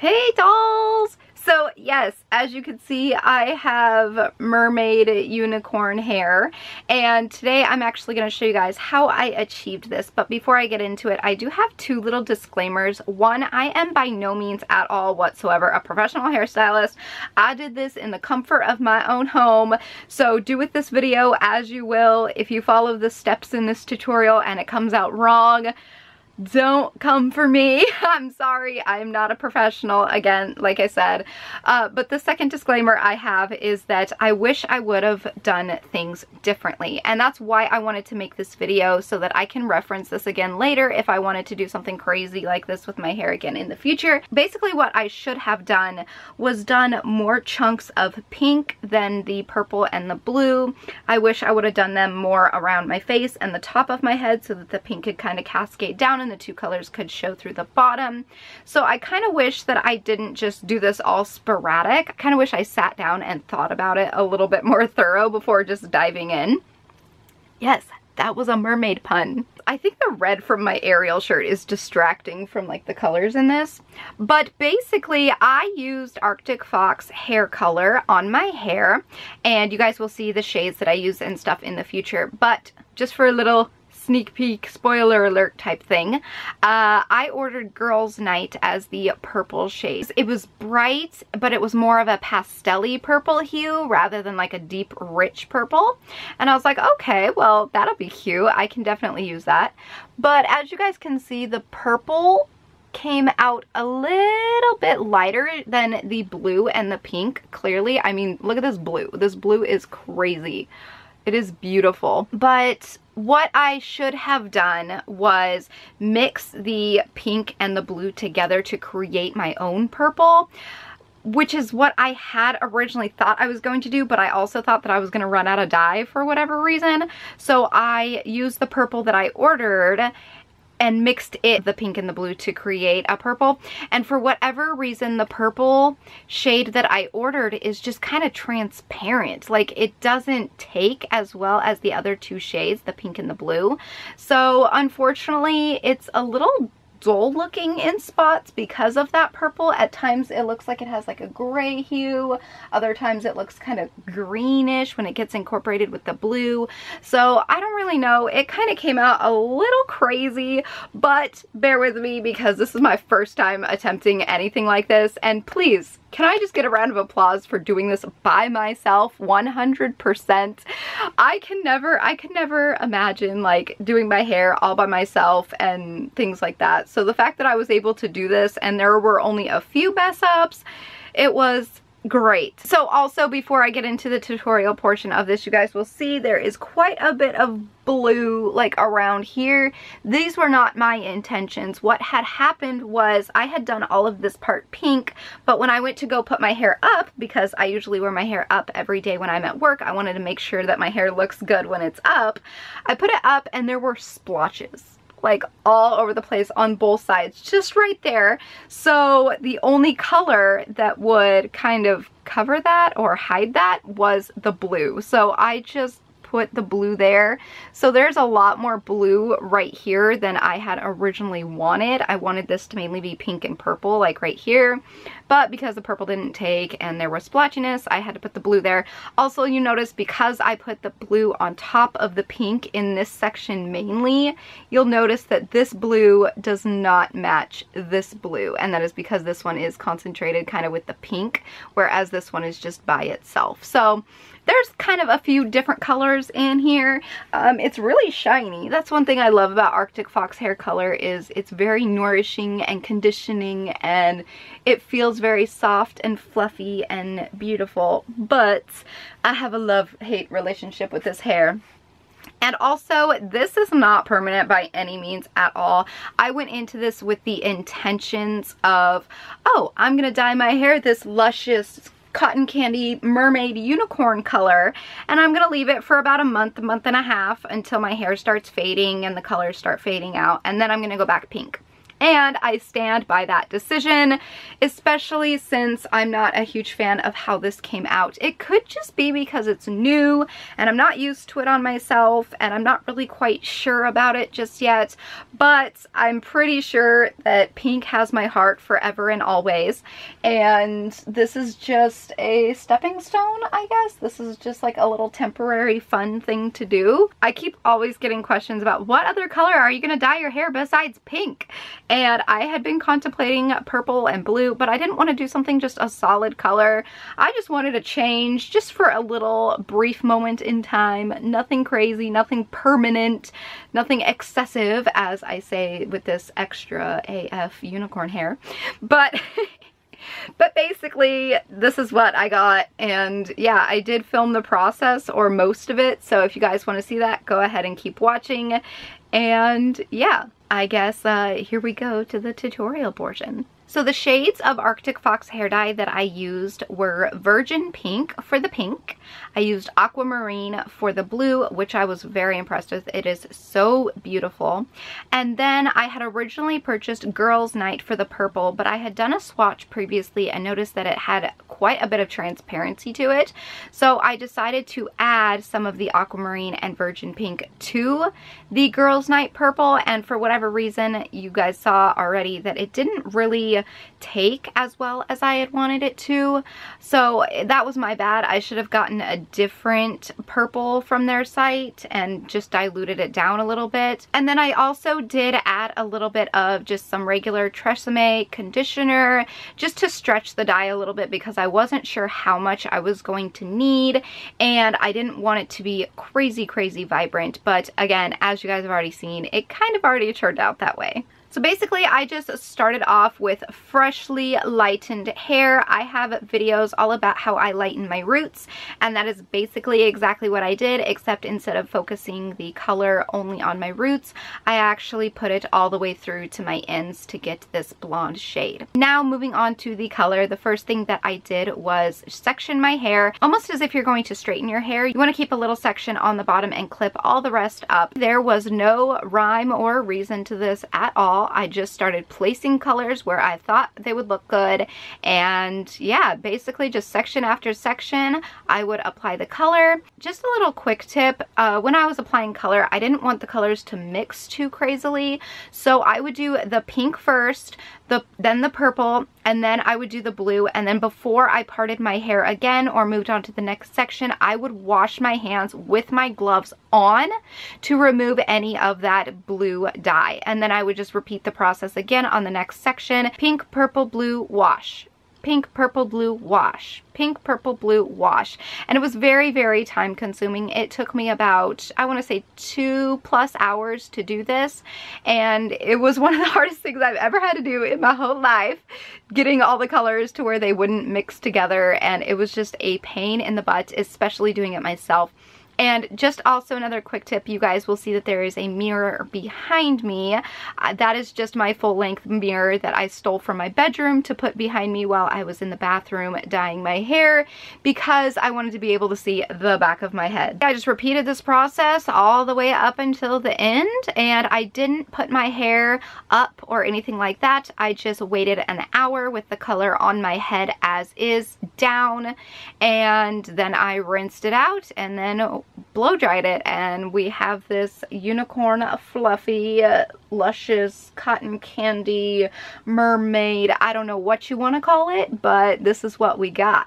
Hey dolls! So yes, as you can see, I have mermaid unicorn hair, and today I'm actually going to show you guys how I achieved this. But before I get into it, I do have two little disclaimers. One, I am by no means at all whatsoever a professional hairstylist. I did this in the comfort of my own home, so do with this video as you will. If you follow the steps in this tutorial and it comes out wrong, don't come for me. I'm sorry, I'm not a professional, again, like I said. But the second disclaimer I have is that I wish I would have done things differently. And that's why I wanted to make this video, so that I can reference this again later if I wanted to do something crazy like this with my hair again in the future. Basically what I should have done was done more chunks of pink than the purple and the blue. I wish I would have done them more around my face and the top of my head so that the pink could kind of cascade down and the two colors could show through the bottom. So I kind of wish that I didn't just do this all sporadic. I kind of wish I sat down and thought about it a little bit more thorough before just diving in. Yes, that was a mermaid pun. I think the red from my Ariel shirt is distracting from like the colors in this. But basically I used Arctic Fox hair color on my hair, and you guys will see the shades that I use and stuff in the future. But just for a little sneak peek, spoiler alert type thing, I ordered Girls Night as the purple shade. It was bright, but it was more of a pastel-y purple hue rather than like a deep, rich purple. And I was like, okay, well, that'll be cute. I can definitely use that. But as you guys can see, the purple came out a little bit lighter than the blue and the pink, clearly. I mean, look at this blue. This blue is crazy. It is beautiful. But what I should have done was mix the pink and the blue together to create my own purple, which is what I had originally thought I was going to do, but I also thought that I was going to run out of dye for whatever reason. So I used the purple that I ordered and mixed the pink and the blue to create a purple. And for whatever reason, the purple shade that I ordered is just kind of transparent. Like, it doesn't take as well as the other two shades, the pink and the blue. So unfortunately, it's a little dull looking in spots because of that purple. At times it looks like it has like a gray hue. Other times it looks kind of greenish when it gets incorporated with the blue. So I don't really know. It kind of came out a little crazy, but bear with me because this is my first time attempting anything like this. And please, can I just get a round of applause for doing this by myself 100%? I could never imagine like doing my hair all by myself and things like that. So the fact that I was able to do this and there were only a few mess ups, it was great. So also, before I get into the tutorial portion of this, you guys will see there is quite a bit of blue like around here. These were not my intentions. What had happened was I had done all of this part pink, but when I went to go put my hair up, because I usually wear my hair up every day when I'm at work, I wanted to make sure that my hair looks good when it's up. I put it up and there were splotches like all over the place on both sides, just right there. So the only color that would kind of cover that or hide that was the blue. So I just put the blue there. So there's a lot more blue right here than I had originally wanted. I wanted this to mainly be pink and purple, like right here. But because the purple didn't take and there was splotchiness, I had to put the blue there. Also, you notice because I put the blue on top of the pink in this section mainly, you'll notice that this blue does not match this blue. And that is because this one is concentrated kind of with the pink, whereas this one is just by itself. So there's kind of a few different colors in here. It's really shiny. That's one thing I love about Arctic Fox hair color, is it's very nourishing and conditioning, and it feels very soft and fluffy and beautiful. But I have a love-hate relationship with this hair. And also, this is not permanent by any means at all. I went into this with the intentions of, oh, I'm gonna dye my hair this luscious cotton candy mermaid unicorn color, and I'm gonna leave it for about a month and a half until my hair starts fading and the colors start fading out, and then I'm gonna go back pink. And I stand by that decision, especially since I'm not a huge fan of how this came out. It could just be because it's new and I'm not used to it on myself and I'm not really quite sure about it just yet, but I'm pretty sure that pink has my heart forever and always. And this is just a stepping stone, I guess. This is just like a little temporary fun thing to do. I keep always getting questions about what other color are you gonna dye your hair besides pink? And I had been contemplating purple and blue, but I didn't want to do something just a solid color. I just wanted a change just for a little brief moment in time. Nothing crazy, nothing permanent, nothing excessive, as I say with this extra AF unicorn hair. But but basically this is what I got, and yeah, I did film the process, or most of it, so if you guys want to see that, go ahead and keep watching. And yeah, I guess here we go to the tutorial portion. So the shades of Arctic Fox hair dye that I used were Virgin Pink for the pink. I used Aquamarine for the blue, which I was very impressed with. It is so beautiful. And then I had originally purchased Girls Night for the purple, but I had done a swatch previously and noticed that it had quite a bit of transparency to it. So I decided to add some of the Aquamarine and Virgin Pink to the Girls Night purple, and for whatever reason, you guys saw already that it didn't really take as well as I had wanted it to. So that was my bad. I should have gotten a different purple from their site and just diluted it down a little bit. And then I also did add a little bit of just some regular Tresemme conditioner just to stretch the dye a little bit, because I wasn't sure how much I was going to need and I didn't want it to be crazy vibrant. But again, as you guys have already seen, it kind of already turned out that way. So basically, I just started off with freshly lightened hair. I have videos all about how I lighten my roots, and that is basically exactly what I did, except instead of focusing the color only on my roots, I actually put it all the way through to my ends to get this blonde shade. Now moving on to the color, the first thing that I did was section my hair, almost as if you're going to straighten your hair. You want to keep a little section on the bottom and clip all the rest up. There was no rhyme or reason to this at all. I just started placing colors where I thought they would look good, and yeah, basically just section after section I would apply the color. Just a little quick tip, when I was applying color, I didn't want the colors to mix too crazily, so I would do the pink first, then the purple, and then I would do the blue, and then before I parted my hair again or moved on to the next section, I would wash my hands with my gloves on to remove any of that blue dye, and then I would just repeat the process again on the next section. Pink, purple, blue, wash. Pink, purple, blue, wash. Pink, purple, blue, wash. And it was very time consuming. It took me about, I want to say 2+ hours to do this, and it was one of the hardest things I've ever had to do in my whole life, getting all the colors to where they wouldn't mix together, and it was just a pain in the butt, especially doing it myself. And just also another quick tip, you guys will see that there is a mirror behind me. That is just my full-length mirror that I stole from my bedroom to put behind me while I was in the bathroom dyeing my hair, because I wanted to be able to see the back of my head. I just repeated this process all the way up until the end, and I didn't put my hair up or anything like that. I just waited an hour with the color on my head as is down, and then I rinsed it out and then blow dried it, and we have this unicorn fluffy luscious cotton candy mermaid, I don't know what you want to call it, but this is what we got.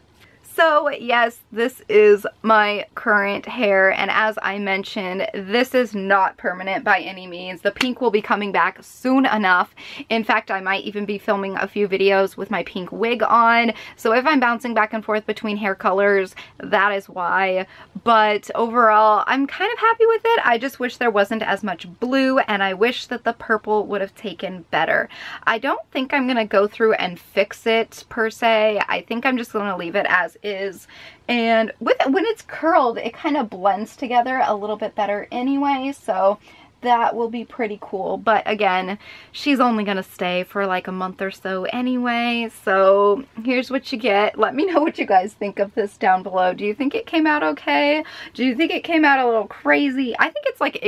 So yes, this is my current hair, and as I mentioned, this is not permanent by any means. The pink will be coming back soon enough. In fact, I might even be filming a few videos with my pink wig on, so if I'm bouncing back and forth between hair colors, that is why. But overall, I'm kind of happy with it. I just wish there wasn't as much blue, and I wish that the purple would have taken better. I don't think I'm gonna go through and fix it per se. I think I'm just gonna leave it as is, and with it, when it's curled, it kind of blends together a little bit better anyway, so that will be pretty cool. But again, she's only gonna stay for like a month or so anyway, so here's what you get. Let me know what you guys think of this down below. Do you think it came out okay? Do you think it came out a little crazy? I think it's like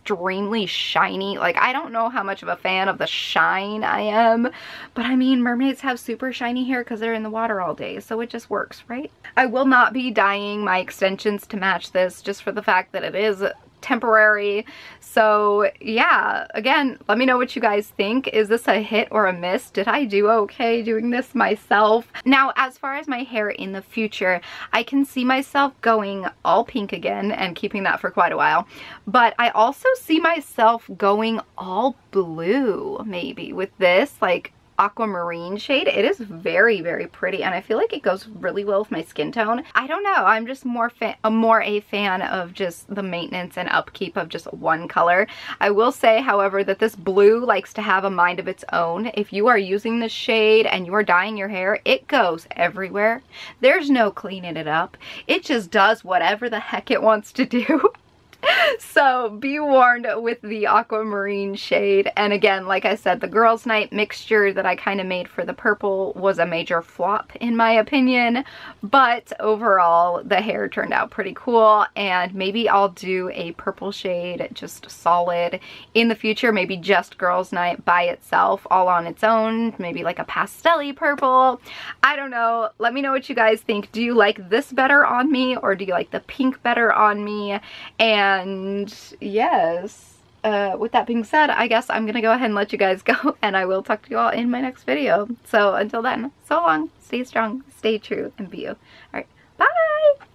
extremely shiny. Like, I don't know how much of a fan of the shine I am, but I mean, mermaids have super shiny hair because they're in the water all day, so it just works, right? I will not be dyeing my extensions to match this, just for the fact that it is temporary. So yeah, again, let me know what you guys think. Is this a hit or a miss? Did I do okay doing this myself? Now, as far as my hair in the future, I can see myself going all pink again and keeping that for quite a while, but I also see myself going all blue maybe with this like aquamarine shade. It is very, very pretty, and I feel like it goes really well with my skin tone. I don't know, I'm just more a fan of just the maintenance and upkeep of just one color. I will say, however, that this blue likes to have a mind of its own. If you are using this shade and you are dyeing your hair, it goes everywhere. There's no cleaning it up. It just does whatever the heck it wants to do. So be warned with the aquamarine shade. And again, like I said, the girls' night mixture that I kind of made for the purple was a major flop in my opinion, but overall the hair turned out pretty cool, and maybe I'll do a purple shade just solid in the future, maybe just girls' night by itself all on its own, maybe like a pastel-y purple. I don't know, let me know what you guys think. Do you like this better on me, or do you like the pink better on me? And yes, with that being said, I guess I'm gonna go ahead and let you guys go, and I will talk to you all in my next video. So until then, so long, stay strong, stay true, and be you. All right, bye!